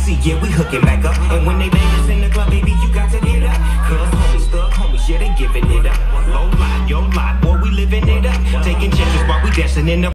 see, yeah, we hooking back up. And when they bang us in the club, baby, you got to get up. Cause homies, thug homies, yeah, they giving it up. Low lot, yo lot, boy, we living it up. Taking chances while we dancing in the